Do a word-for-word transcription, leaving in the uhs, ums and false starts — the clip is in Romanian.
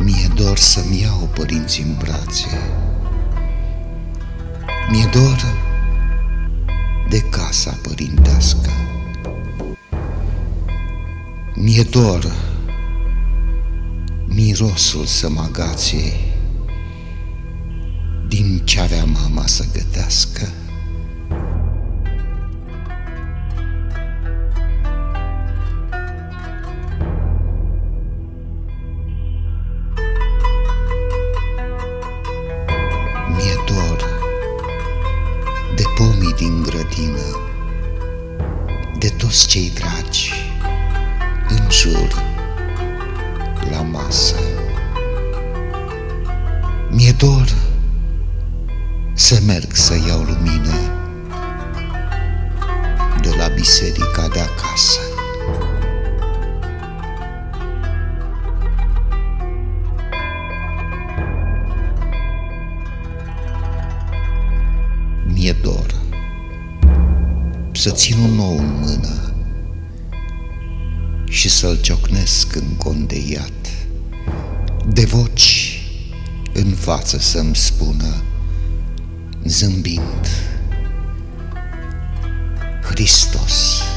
Mi-e dor să-mi iau părinții în brațe, mi-e dor de casa părintească, mi-e dor mirosul să mă agațe din ce avea mama să gătească. Mi-e dor de pomii din grădină, de toți cei dragi în jur la masă. Mi-e dor să merg să iau lumină de la biserica de acasă. Mi-e dor să țin un ou în mână și să-l ciocnesc încondeiat, de voci în față să-mi spună, zâmbind: Hristos